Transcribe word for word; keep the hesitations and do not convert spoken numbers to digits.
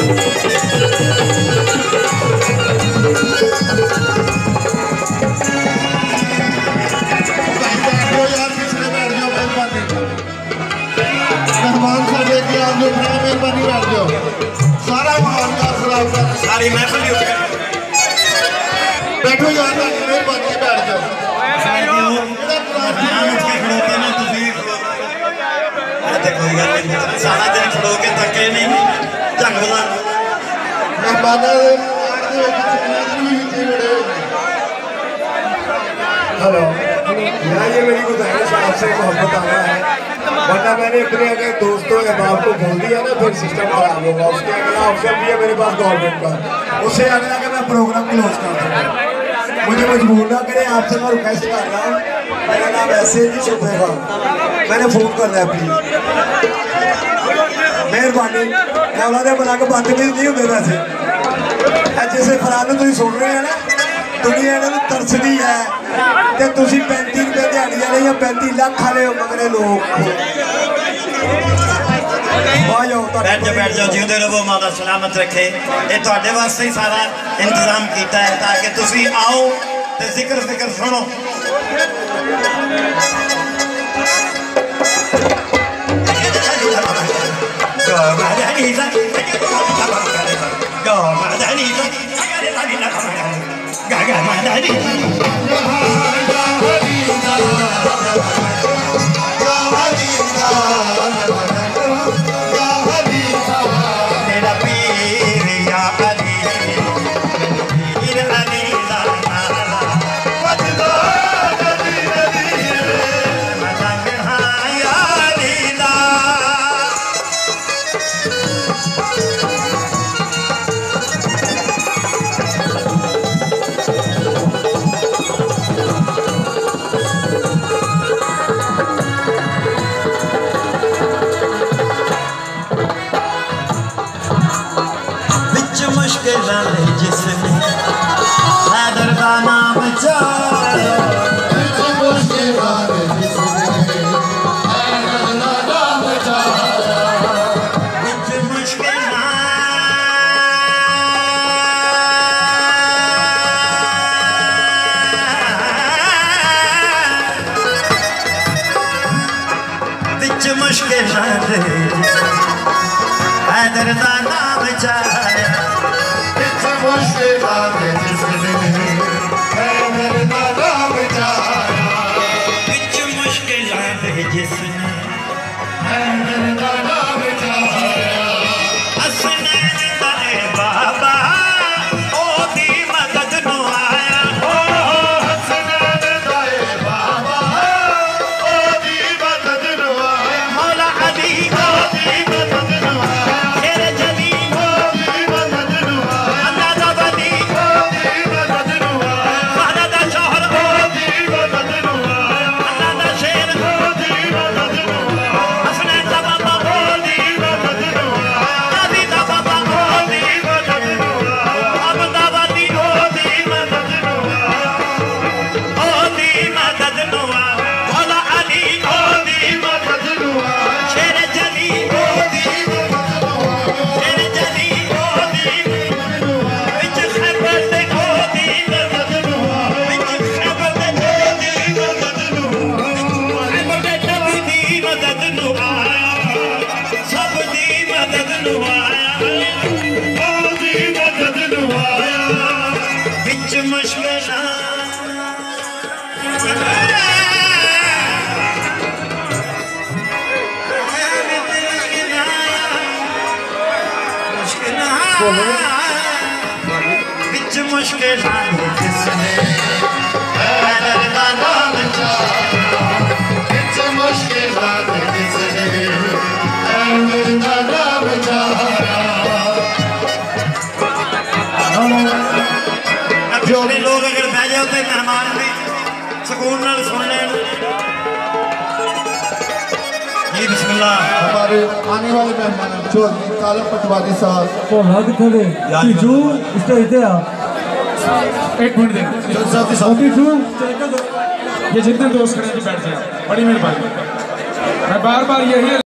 सारी महफिल बैठो यार मेहरबानी बैठ जाओ कोई गल नहीं सारा दिन खड़ो के थके नहीं जंग बजा हेलो यहाँ ये मेरी गुजारिश आपसे मोहब्बत आना है, वरना मैंने अपने अगर दोस्तों या बाप को बोल दिया ना फिर सिस्टम खराब होगा। उसके अगला ऑप्शन भी है मेरे पास गवर्नमेंट का, उससे अगला कि मैं प्रोग्राम क्लोज कर दूँ। मुझे मजबूर ना करें, आपसे मैं रिक्वेस्ट कर रहा हूँ, मेरा नाम ऐसे नहीं छुपेगा, मैंने फ़ोन करना है प्लीज़, मेहरबानी। मैं उन्होंने बना के बदतमीज नहीं होंगे वैसे जैसे फलाने तुम सुन रहे हैं ना, दुनिया इन्होंने तरसदी है तो तुम पैंती रुपये दिहाड़ी वाले या पैंती लाख वाले हो मगरे लोग। बैठ जाओ बैठ जाओ, जीवते रहो, माता सलामत रखे। ये तुहाडे वास्ते ही सारा इंतजाम किया है ताकि तुसी आओ तो जिक्र फिक्र सुनो। जिसने हैदर का नाम चाया, मुश्किल जिसने हैदर का नाम चाया, मुश्किल बिच मुश्किल हैदर का नाम चाया, मुश्किल जिसने हैदर का नाम चाया, बिच मुश्किल जिसने हैदर का नाम चाया, हसनैन दे बाबा ओदी मदद नु आया, ओ हसनैन दे बाबा ओदी मदद नु आया, मौला अली ओदी मदद नु आया, तेरे जली ओदी मदद नु आया, बिच मुश्किल जिसने हैदर का नाम चाया, बिच मुश्किल जिसने हैदर का नाम चाया। जो भी लोग अगर बह जाओ तो मेहमान भी सुकून नाल सुन लें। बिस्मिल्लाह। हमारे आने वाले मेहमान चौधरी कालम पटवारी साहब को हाथ खड़े जो स्टेज पे आ एक मिनट दे ये जितने दोस्त खड़े हैं बैठ जाए, बड़ी मेहरबानी। मैं बार बार यही